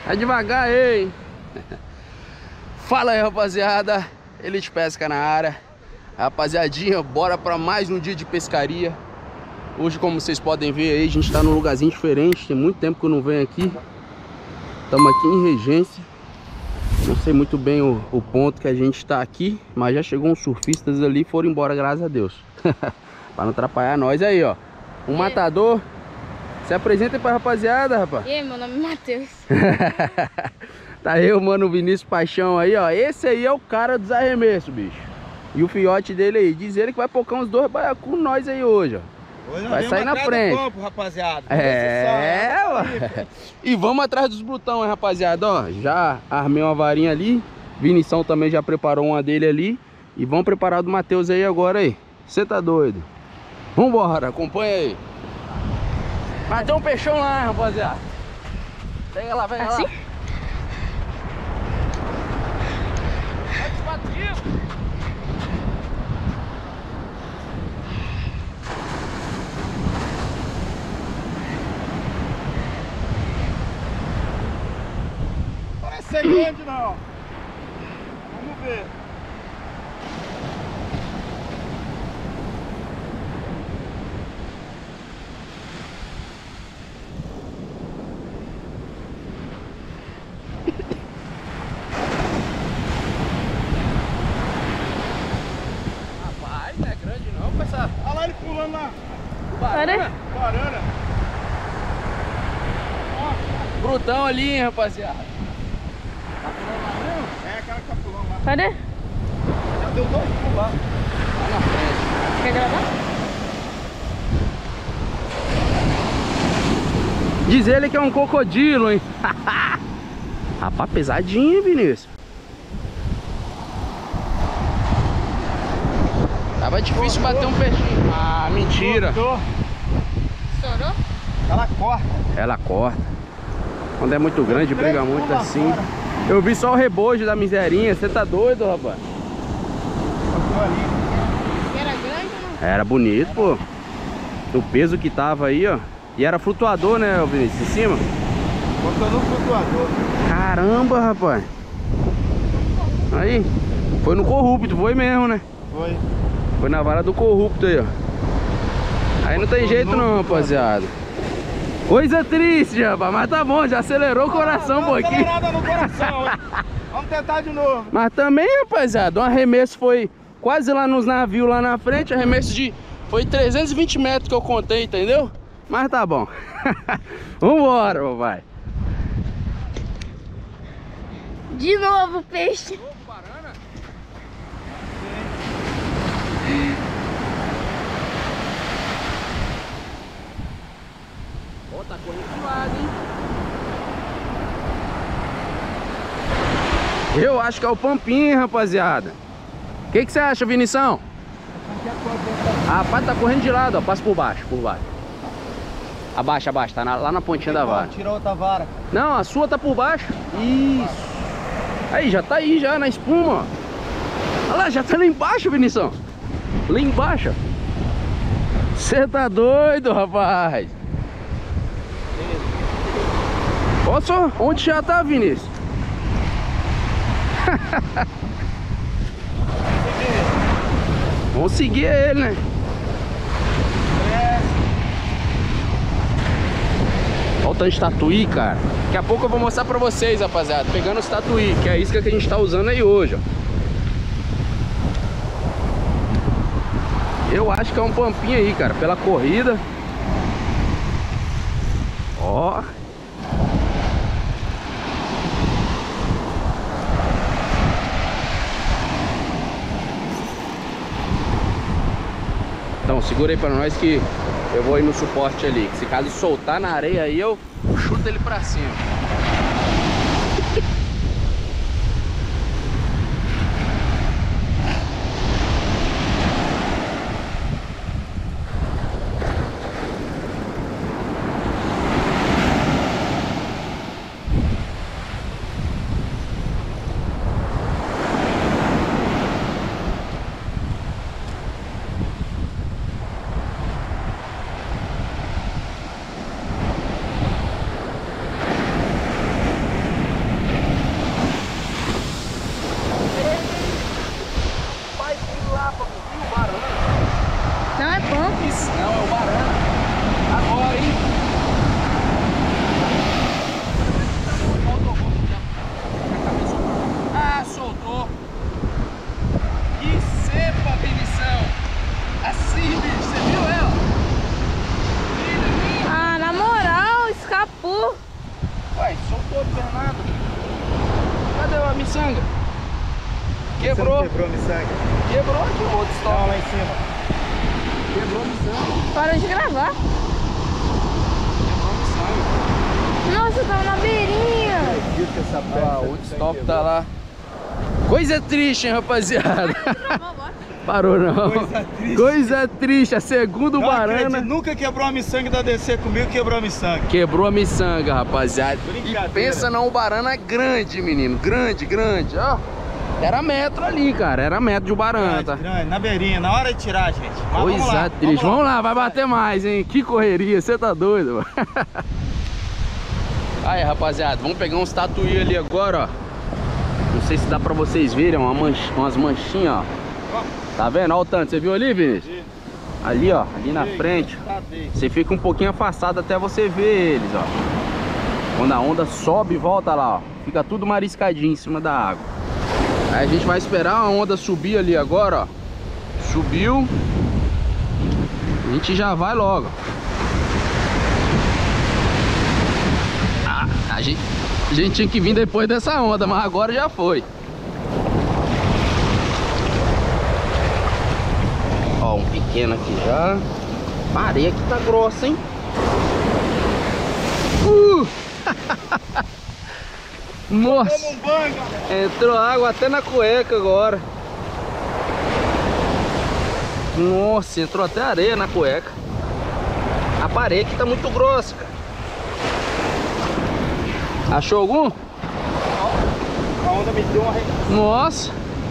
Vai devagar aí, hein? Fala aí, rapaziada. Elite Pesca na área. Rapaziadinha, bora pra mais um dia de pescaria. Hoje, como vocês podem ver aí, a gente tá num lugarzinho diferente. Tem muito tempo que eu não venho aqui. Estamos aqui em Regência. Não sei muito bem o ponto que a gente tá aqui, mas já chegou uns surfistas ali e foram embora, graças a Deus. Pra não atrapalhar nós aí, ó. Um matador. Se apresenta aí pra rapaziada, rapaz. E aí, meu nome é Matheus. Tá eu, mano, o Vinícius Paixão aí, ó. Esse aí é o cara dos arremessos, bicho. E o fiote dele aí. Diz ele que vai pocar uns 2 baiacus com nós aí hoje, ó. Hoje vai sair na frente. Campo, rapaziada. Ó. E vamos atrás dos brutão, hein, rapaziada, ó. Já armei uma varinha ali. Vinição também já preparou uma dele ali. E vamos preparar do Matheus aí agora aí. Você tá doido? Vambora, acompanha aí. Mas tem um peixão lá, hein, rapaziada. Pega lá, pega assim? lá. Parece ser grande não. Vamos ver. Rapaz, não é grande não, pessoal. Olha lá ele pulando lá. Barana. Barana. Brutão ali, hein, rapaziada. Tá pulando lá mesmo? É aquela que tá pulando lá. Cadê? Já deu 2 pulos lá. Lá na frente. Quer gravar? Diz ele que é um crocodilo, hein? Rapaz, pesadinho, hein, Vinícius? Tava difícil bater um peixinho. Ah, mentira. Cortou. Estourou? Ela corta. Ela corta. Quando é muito grande, briga muito assim. Eu vi só o rebojo da miserinha. Você tá doido, rapaz? Cortou ali. Era grande ou não? Era bonito, pô. O peso que tava aí, ó. E era flutuador, né, Vinícius? Em cima? Cortou no flutuador. Caramba, rapaz. Aí. Foi no corrupto, foi mesmo, né? Foi. Foi na vara do corrupto aí, ó. Aí não tem jeito não, rapaziada. Coisa triste, rapaz. Mas tá bom, já acelerou o coração um pouquinho. Acelerada no coração. Vamos tentar de novo. Mas também, rapaziada, um arremesso foi quase lá nos navios lá na frente. Arremesso de... Foi 320 metros que eu contei, entendeu? Mas tá bom. Vambora, papai. De novo, peixe. Ó, tá correndo de lado, hein? Eu acho que é o Pampinha, rapaziada. O que você acha, Vinição? Rapaz, tá correndo de lado, ó. Passa por baixo, por baixo. Abaixa, abaixa, tá lá na pontinha da vara. Tira outra vara. Não, a sua tá por baixo. Isso. Aí, já tá aí, já, na espuma, ó. Olha lá, já tá lá embaixo, Vinição. Lá embaixo. Você tá doido, rapaz. Olha só, onde já tá, Vinícius? Vamos seguir ele, né? Olha o tanto de tatuí, cara. Daqui a pouco eu vou mostrar pra vocês, rapaziada. Pegando os tatuí, que é a isca que a gente tá usando aí hoje, ó. Eu acho que é um pampinho aí, cara, pela corrida. Ó. Então, segura aí pra nós que eu vou ir no suporte ali. Que se caso soltar na areia aí, eu chuto ele pra cima. quebrou. Quebrou miçanga. Quebrou aqui o outro stop. Não, lá em cima. Quebrou miçanga. Para de gravar. Quebrou miçanga. Nossa, eu tava na beirinha. Acredito que essa Olha lá, o outro stop tá lá. Coisa triste, hein, rapaziada. Parou não. Coisa triste. Coisa triste. A segunda Não Barana acredito, nunca quebrou a miçanga da DC comigo, quebrou a miçanga. quebrou a miçanga, rapaziada. Brincadeira. E pensa na Ubarana grande, menino. Grande, grande. Ó. Era metro ali, cara. Era metro de Ubarana, tá? Grande, na beirinha, na hora de tirar, gente. Mas Coisa triste. Vamos lá, vai bater mais, hein? Que correria, você tá doido, mano. Aí, rapaziada, vamos pegar uns tatuí ali agora, ó. Não sei se dá pra vocês verem, umas manchinhas, ó. Tá vendo? Olha o tanto, você viu ali, Vinícius? Ali, ó, ali na frente. Você fica um pouquinho afastado até você ver eles, ó. Quando a onda sobe e volta lá, ó, fica tudo mariscadinho em cima da água. Aí a gente vai esperar a onda subir ali agora, ó. Subiu. A gente já vai logo. A gente tinha que vir depois dessa onda, mas agora já foi. Ó, um pequeno aqui já. A areia aqui tá grossa, hein? Nossa! Entrou água até na cueca agora. Nossa, entrou até areia na cueca. A parede aqui tá muito grossa, cara. Achou algum? A onda me deu uma arregaçada. Nossa!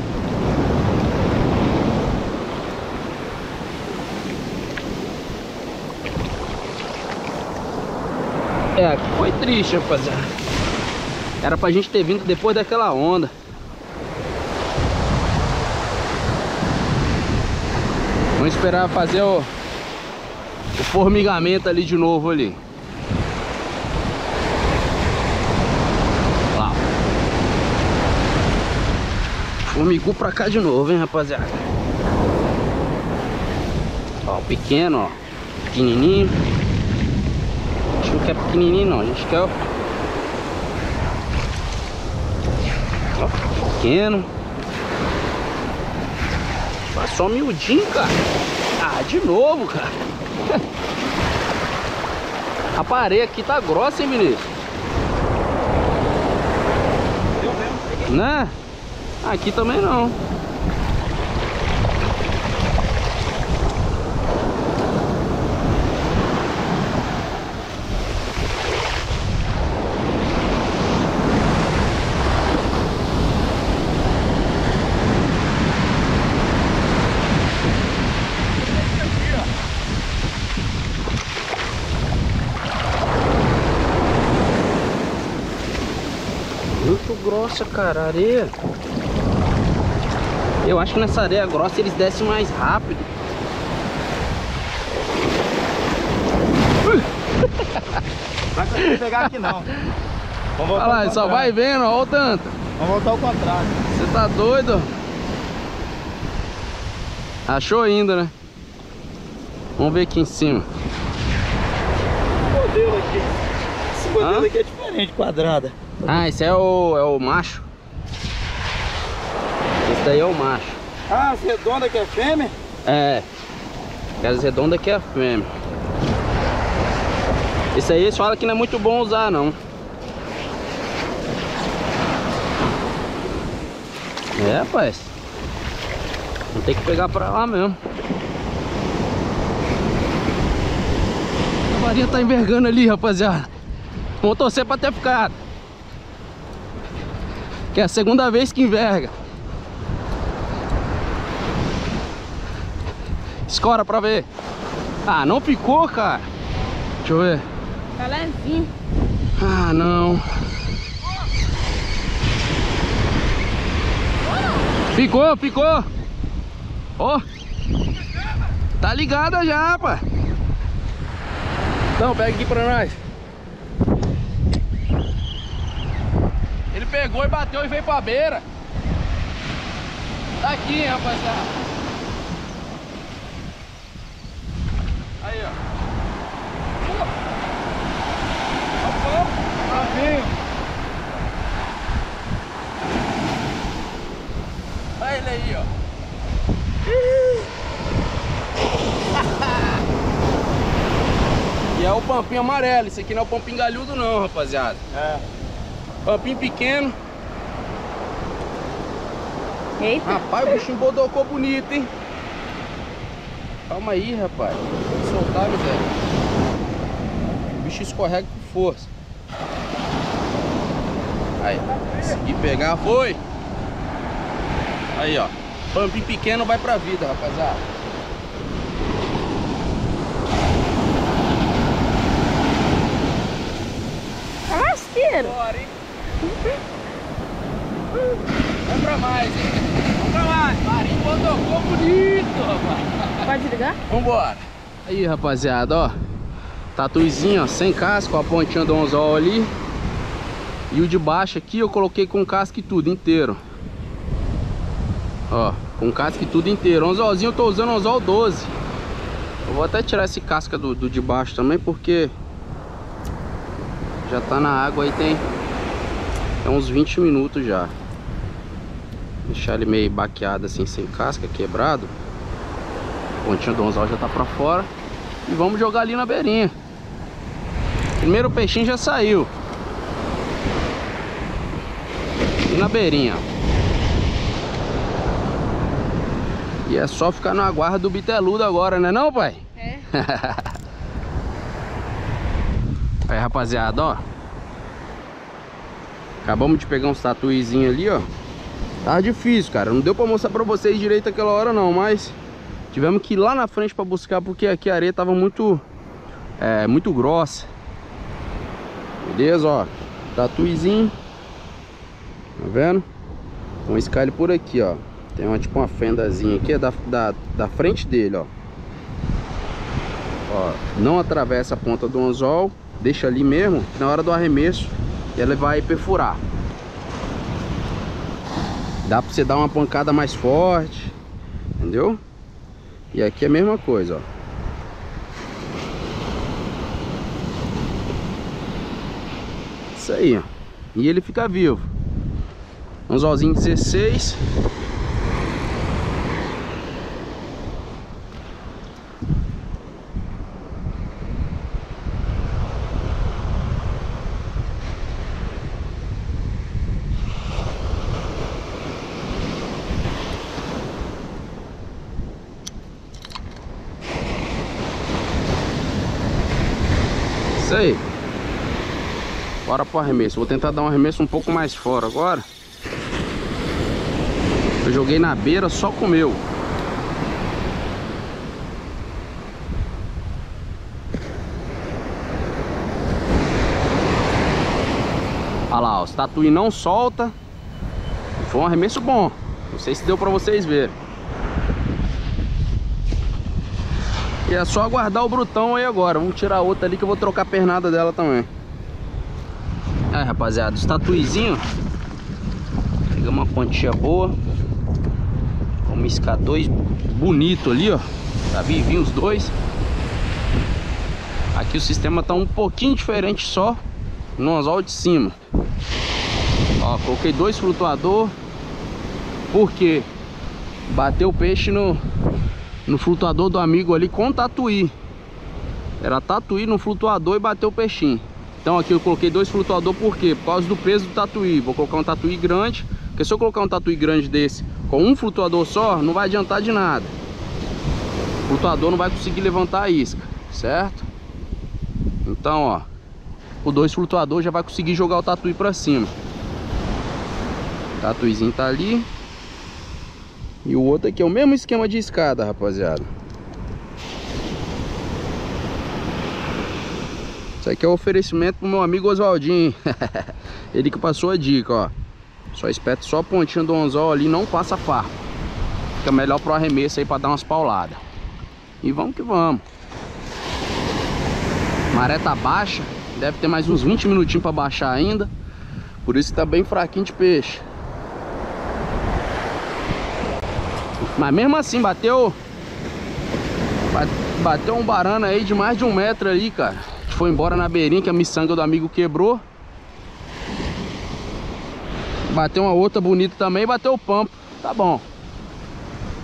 É, aqui foi triste, rapaziada. Era pra gente ter vindo depois daquela onda. Vamos esperar fazer o formigamento ali de novo ali. Lá. Formigou pra cá de novo, hein, rapaziada. Ó, o pequeno, ó. Pequenininho. A gente não quer pequenininho não, a gente quer o... Ó, pequeno. Passou miudinho, cara. Ah, de novo, cara. A parede aqui tá grossa, hein, Vinícius? Eu mesmo peguei. Né? Aqui também não. Muito grossa, cara, a areia. Eu acho que nessa areia grossa eles descem mais rápido. Não vai pegar aqui não. Vamos voltar. Olha lá, só vai vendo, ó o tanto. Vamos voltar ao contrário. Você tá doido? Achou ainda, né? Vamos ver aqui em cima. Esse modelo aqui. Esse modelo aqui é diferente, quadrada. Ah, esse é o macho. Esse daí é o macho. Ah, as redondas que é fêmea? É. Aquelas redondas que é a fêmea. Esse aí eles falam que não é muito bom usar, não. É, rapaz. Vamos ter que pegar pra lá mesmo. A varinha tá envergando ali, rapaziada. Vamos torcer pra ter ficado. Que é a segunda vez que enverga. Escora pra ver. Ah, não ficou, cara. Deixa eu ver. Tá levinho. Ah, não. Ficou, ficou. Ó. Tá ligada já, rapaz. Então, pega aqui pra nós. Ele pegou e bateu e veio pra beira. Tá aqui, hein, rapaziada. Aí, ó. Aí, E é o pampinho amarelo. Isso aqui não é o pampinho galhudo não, rapaziada. É. Pampinho pequeno. Eita. Rapaz, o bichinho bodocou bonito, hein? Calma aí, rapaz. Vou soltar, miséria. O bicho escorrega com força. Aí, consegui pegar, foi. Aí, ó. Pampinho pequeno vai pra vida, rapaziada. É lasqueiro. Bora, hein? Vamos pra mais, hein? Vamos pra mais. Marinho bodocou bonito, rapaz. Pode ligar? Vambora. Aí, rapaziada, ó. Tatuizinho, ó, sem casco, a pontinha do anzol ali. E o de baixo aqui eu coloquei com casco e tudo inteiro. Ó, com casco e tudo inteiro. Anzolzinho eu tô usando anzol 12. Eu vou até tirar esse casca do de baixo também, porque já tá na água aí, tem uns 20 minutos já. Deixar ele meio baqueado assim, sem casca, quebrado. A pontinha do anzol já tá pra fora. E vamos jogar ali na beirinha. Primeiro peixinho já saiu. E na beirinha. E é só ficar no aguardo do biteludo agora, né não, pai? É. Aí, rapaziada, ó. Acabamos de pegar uns tatuizinhos ali, ó. Tava difícil, cara. Não deu pra mostrar pra vocês direito aquela hora não, mas tivemos que ir lá na frente pra buscar, porque aqui a areia tava muito grossa. Beleza, ó. Tatuizinho. Tá vendo? Então escalhe por aqui, ó. Tem uma, tipo uma fendazinha aqui, é da frente dele, ó. Ó, não atravessa a ponta do anzol, deixa ali mesmo, na hora do arremesso ela vai perfurar. Dá pra você dar uma pancada mais forte, entendeu? E aqui é a mesma coisa, ó. Isso aí, ó. E ele fica vivo. Anzolzinho 16. Isso aí. Bora pro arremesso. Vou tentar dar um arremesso um pouco mais fora agora. Eu joguei na beira, só comeu. Olha lá, ó, os tatuí não solta. Foi um arremesso bom. Não sei se deu pra vocês verem. E é só aguardar o brutão aí agora. Vamos tirar a outra ali que eu vou trocar a pernada dela também. Aí, rapaziada, os tatuizinhos. Pegamos uma quantia boa. Vamos iscar dois bonitos ali, ó. Tá vivinho os dois. Aqui o sistema tá um pouquinho diferente só no anzol de cima. Ó, coloquei dois flutuadores. Porque bateu o peixe no flutuador do amigo ali com tatuí. Era tatuí no flutuador e bateu o peixinho. Então aqui eu coloquei dois flutuadores, por quê? Por causa do peso do tatuí. Vou colocar um tatuí grande, porque se eu colocar um tatuí grande desse com um flutuador só, não vai adiantar de nada. O flutuador não vai conseguir levantar a isca, certo? Então, ó, o dois flutuadores já vai conseguir jogar o tatuí pra cima. O tatuizinho tá ali. E o outro aqui é o mesmo esquema de escada, rapaziada. Isso aqui é um oferecimento pro meu amigo Oswaldinho. Ele que passou a dica, ó. Só espeta só a pontinha do anzol ali, não passa farpa. Fica melhor pro arremesso aí pra dar umas pauladas. E vamos que vamos. Maré tá baixa. Deve ter mais uns 20 minutinhos pra baixar ainda. Por isso que tá bem fraquinho de peixe. Mas mesmo assim, bateu um barana aí de mais de 1 metro aí, cara. Que foi embora na beirinha, que a miçanga do amigo quebrou. Bateu uma outra bonita também, bateu o pampo. Tá bom.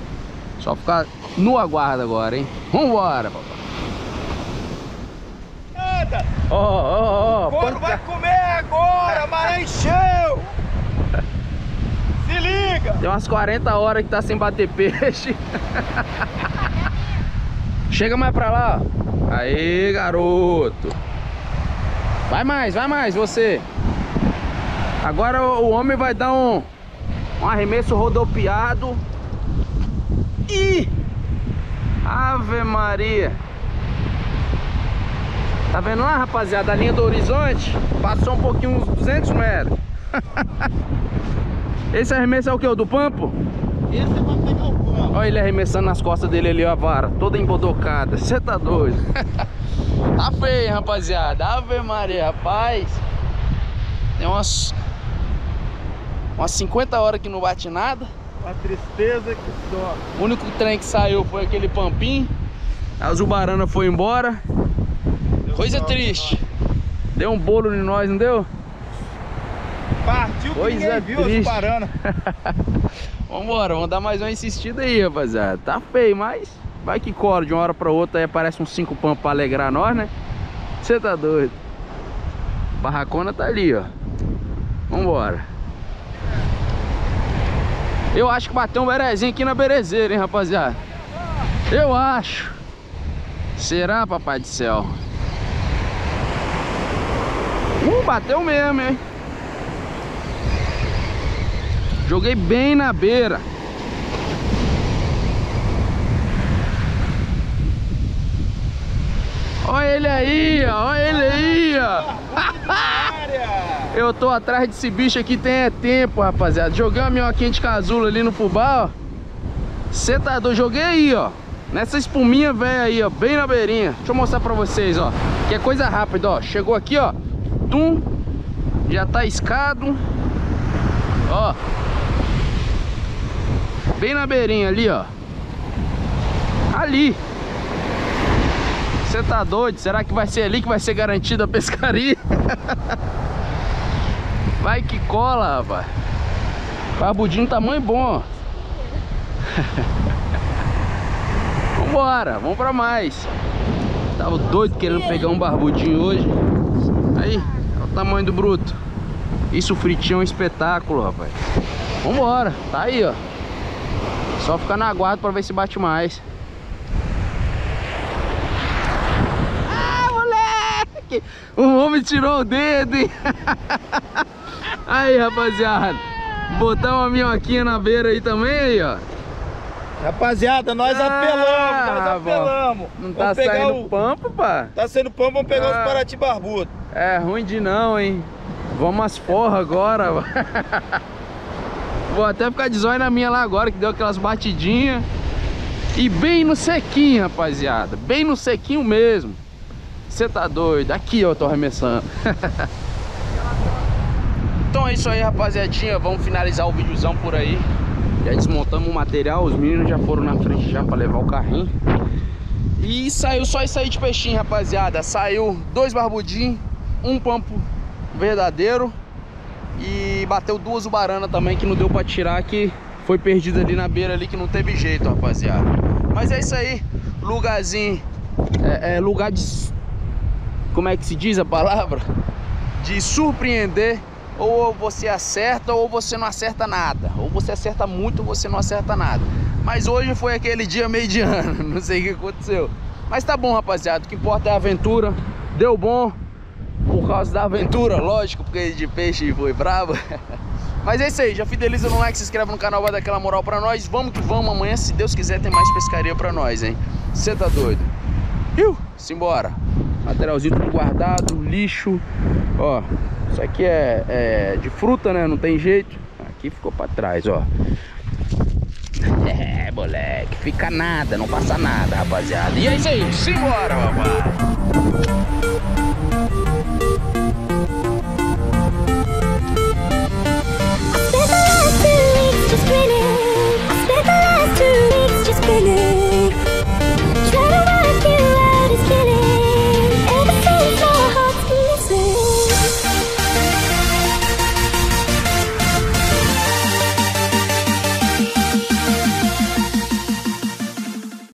Só ficar no aguardo agora, hein? Vambora, papai. cara. Ó, O couro vai comer agora, a maré encheu. Se liga. Tem umas 40 horas que tá sem bater peixe. Chega mais pra lá. Aí, garoto. Vai mais, você. Agora o homem vai dar um arremesso rodopiado. Ih! Ave Maria. Tá vendo lá, rapaziada? A linha do horizonte passou um pouquinho, uns 200 metros. Esse arremesso é o que? O do pampo? Esse é pra pegar o pampo. Olha ele arremessando nas costas dele ali, ó, a vara toda embodocada. Você tá doido? Tá feio, rapaziada. Ave Maria, rapaz. Tem umas 50 horas que não bate nada. A tristeza que só. O único trem que saiu foi aquele pampim. A Zubarana foi embora. Coisa triste. Deu um bolo em nós, não deu? Partiu que Coisa ninguém viu a triste. Zubarana. Vambora, vamos dar mais uma insistida aí, rapaziada. Tá feio, mas vai que cola de uma hora pra outra. Aí aparece uns 5 pampos pra alegrar nós, né? Você tá doido. Barracona tá ali, ó. Vambora. Eu acho que bateu um berezinho aqui na berezeira, hein, rapaziada. Eu acho. Será, papai do céu? Bateu mesmo, hein? Joguei bem na beira. Olha ele aí, ó. Olha ele aí, ó. Eu tô atrás desse bicho aqui tem tempo, rapaziada. Joguei uma minhoquinha de casulo ali no fubá, ó. Cê tá doido? Joguei aí, ó. Nessa espuminha velha aí, ó. Bem na beirinha. Deixa eu mostrar pra vocês, ó. Que é coisa rápida, ó. Chegou aqui, ó. Tum. Já tá escado. Ó. Bem na beirinha ali, ó. Ali. Você tá doido? Será que vai ser ali que vai ser garantida a pescaria? Vai que cola, rapaz. Barbudinho tamanho bom. Vambora, vamos pra mais. Tava doido querendo pegar um barbudinho hoje. Aí, olha o tamanho do bruto. Isso fritinho é um espetáculo, rapaz. Vambora, tá aí, ó. Só ficar na aguardo pra ver se bate mais. Ah, moleque! O homem tirou o dedo, hein? Aí, rapaziada. Botar uma minhoquinha na beira aí também, aí, ó. Rapaziada, nós apelamos. Não tá saindo pampa, pá? Tá saindo pampa, vamos pegar os Paraty barbudo. É ruim de não, hein? Vamos às forras agora. Vou até ficar de zóio na minha lá agora, que deu aquelas batidinhas. E bem no sequinho, rapaziada. Bem no sequinho mesmo. Você tá doido? Aqui, ó, eu tô arremessando. Então é isso aí, rapaziadinha. Vamos finalizar o videozão por aí. Já desmontamos o material. Os meninos já foram na frente já pra levar o carrinho. E saiu só isso aí de peixinho, rapaziada. Saiu 2 barbudinhos, um pampo verdadeiro. E bateu 2 Zubarana também, que não deu pra tirar, que foi perdido ali na beira ali, que não teve jeito, rapaziada. Mas é isso aí. Lugarzinho. Lugar de... Como é que se diz a palavra? De surpreender. Ou você acerta ou você não acerta nada. Ou você acerta muito ou você não acerta nada. Mas hoje foi aquele dia meio de ano. Não sei o que aconteceu. Mas tá bom, rapaziada. O que importa é a aventura. Deu bom. Por causa da aventura, lógico. Porque de peixe foi brabo. Mas é isso aí. Já fideliza no like, se inscreve no canal. Vai dar aquela moral pra nós. Vamos que vamos. Amanhã, se Deus quiser, tem mais pescaria pra nós, hein. Você tá doido? Simbora. Materialzinho tudo guardado. Lixo. Ó. Isso aqui é de fruta, né? Não tem jeito. Aqui ficou pra trás, ó. Moleque. Fica nada, não passa nada, rapaziada. E é isso aí. Simbora, papai.